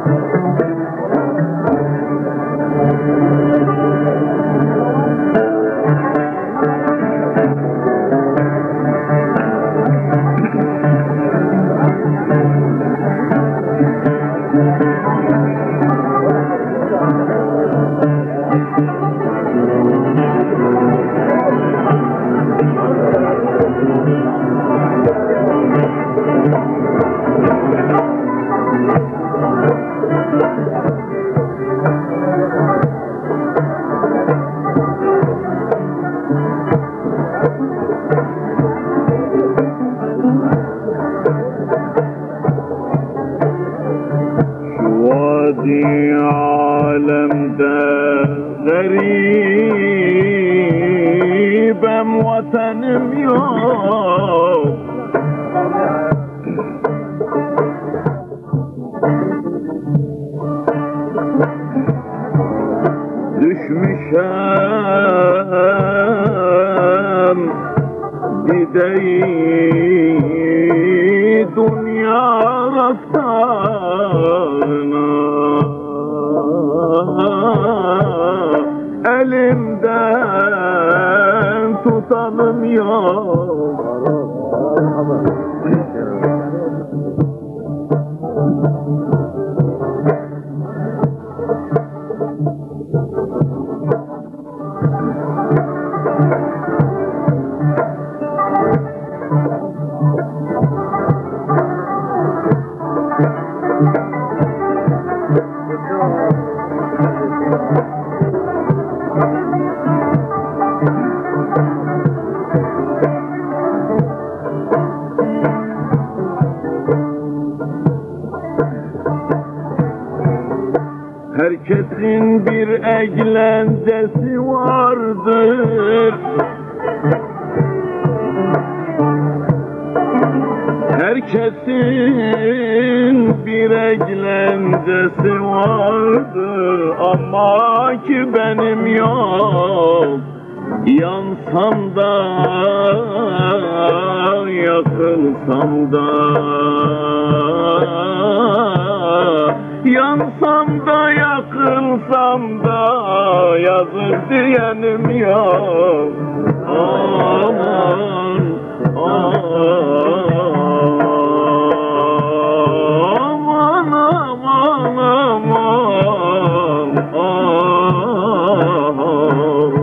Alemde garibem, vatanım yok. Düşmüşem gideyi dünya rastlarına, elimden tutanım yok. Herkesin bir eğlencesi vardır. Herkesin bir eğlencesi vardır, ama ki benim yok. Yansam da yakılsam da, yansam da yakılsam da yazık diyenim yok. Aman aman aman aman aman.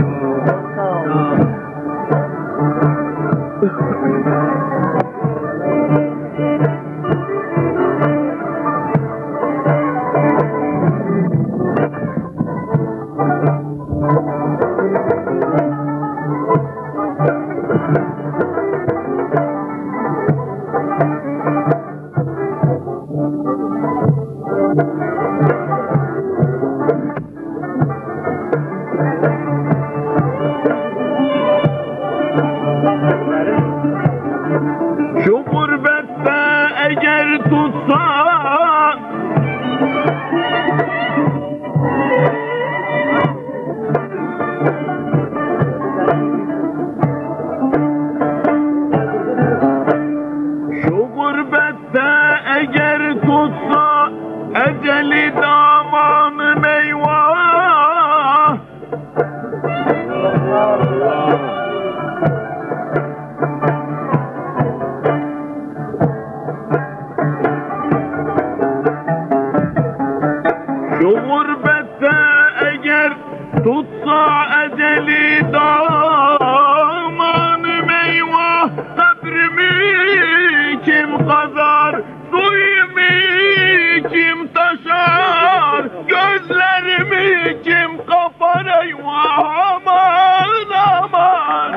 Şu gurbette eğer tutsa, şu gurbette eğer tutsa eceli damanım eyvah. Şu gurbette eğer tutsa eceli damanım eyvah. Kabrimi kim kazar, suyumu kim taşar, gözlerimi kim kapar eyvah. Aman aman.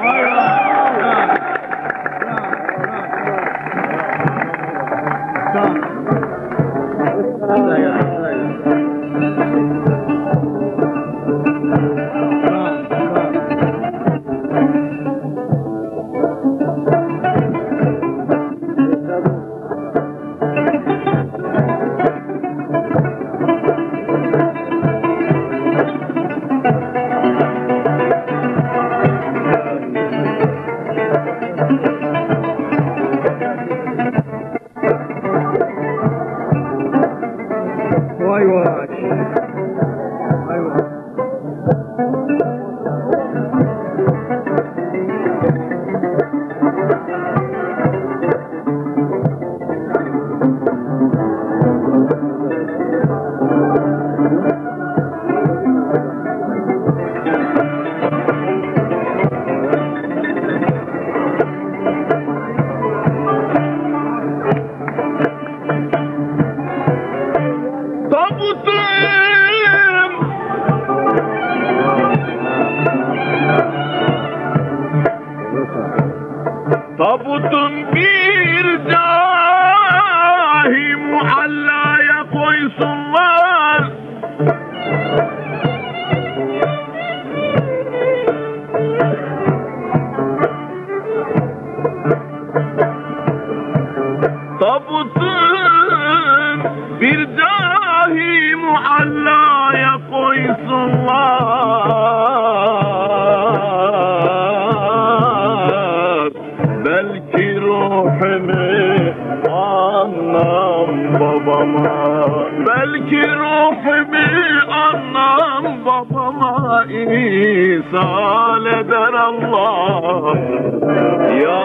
Vay vay. Vay vay. Tabutun bir dahi muallaya koysunlar. Tabutun bir dahi muallaya koysunlar. Belki ruhumu anam babama, belki ruhumu anam babama ihsal eder Allah. Ya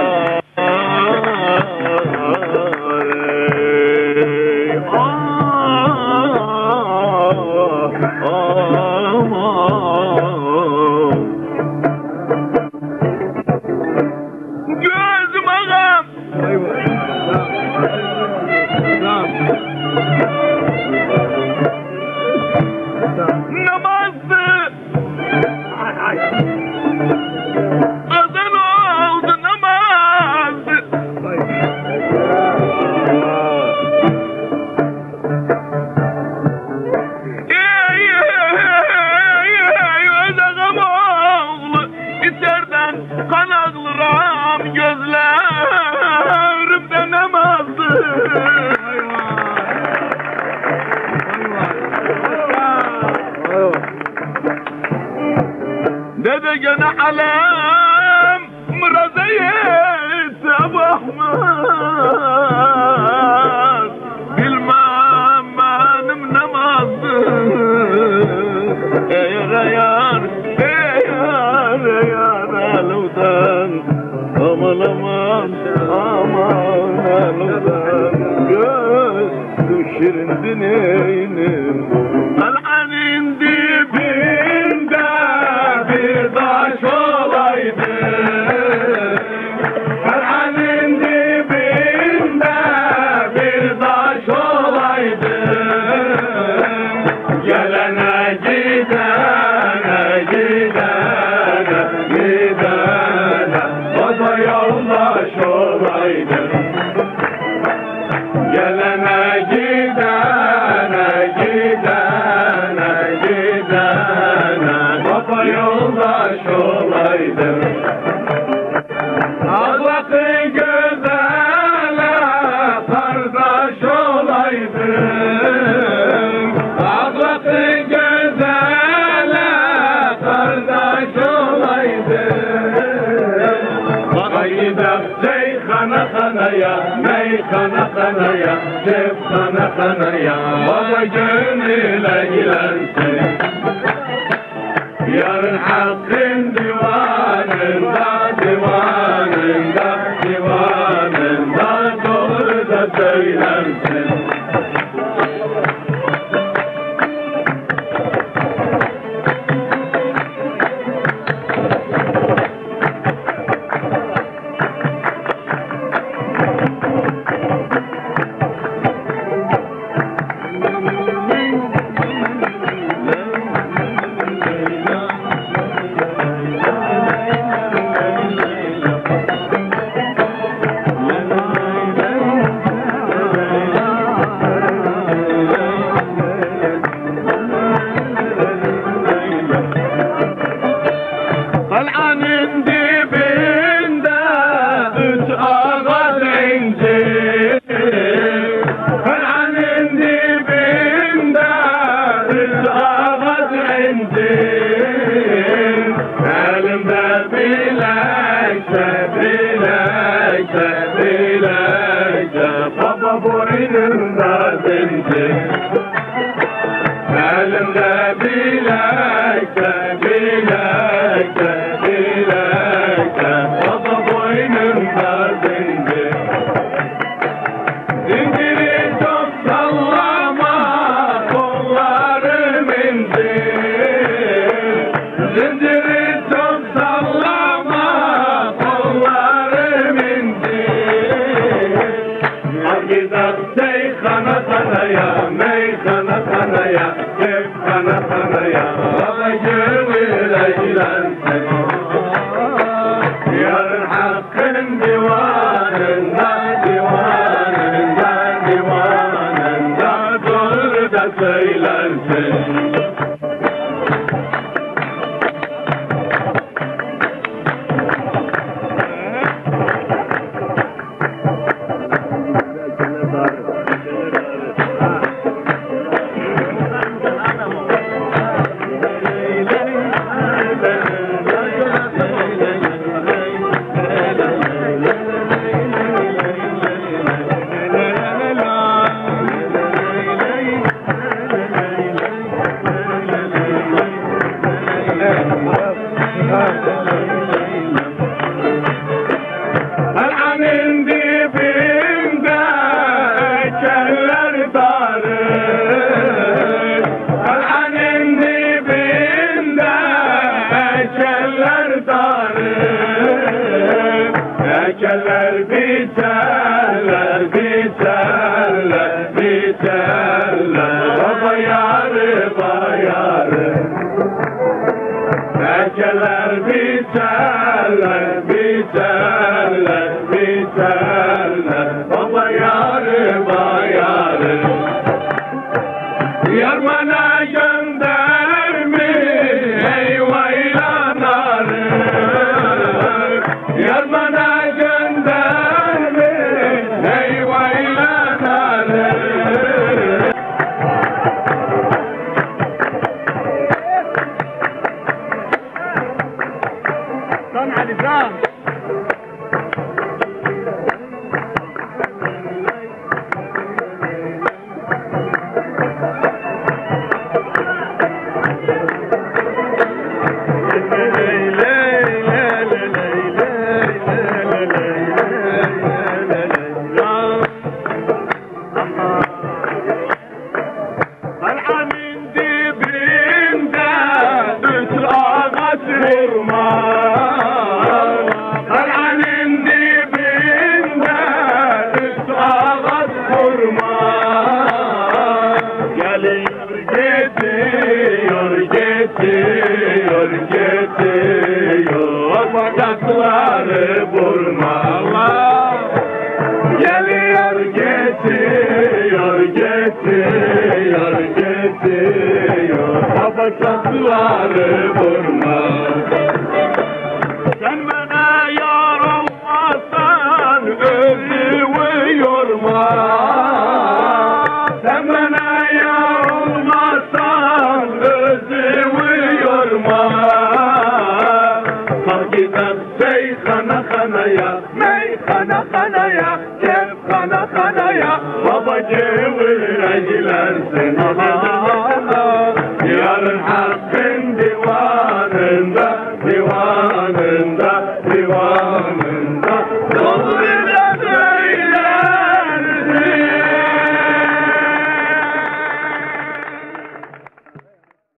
dede gene alem mırazeyet Ebu Ahmet bilmem benim namazdı eğer eludan aman aman aman eludan göz düşürün dineynim kal'anin dibinde bir taş olaydı, kal'anin dibinde bir taş olaydı, gelene gidene gidene gidene o da yoldaş olaydı, gelene gidene gidene gidene baba yoldaş olaydı. Ahlakı güzele kardeş olaydı, ahlakı güzele kardeş olaydı. Gidip ceyhana kanaya, meyhana kanaya, cefhana kanaya, baba gönüle gilersin. Yarın hakkın divanında, divanında, divanında doğru da söylersin. Elimde bilekte, bilekte, bilekte, baba boynumda zincir. Zinciri çok sallama, kollarım incir. Zinciri çok sallama, kollarım incir. Al gider meyhana kanaya, meyhana kanaya, hep kana kanaya. Babacığımı eylersin. Yarın hakkın divanında, divanında, divanında doğru da söylersin. Ananın dibinde ekerler darır. Ananın dibinde ekerler darır. Ekerler biterler, biterler, biterler. Baba yarı bayarı. Ekerler biterler, biterler, biterler. Baba yarı bayarı. Yar bana göndermiş eyvaylanarı. Yar bana göndermiş eyvaylanarı. Lan hadi lan. Al'amin dibinde üç ağaç vurma. Al'amin dibinde üç ağaç vurma. Geliyor getiriyor, getiriyor, getiriyor. Bacakları vurma. Geliyor getiriyor, getiriyor, getiriyor. Bacakları vurma. Sen bana yar olmazsan özümü yorma. Sen bana yar olmazsan özümü yorma. Kalk gidelim meyhana kanaya, meyhana kanaya, hep kana kanaya. Babacığımı eylersin. Yarın hakkı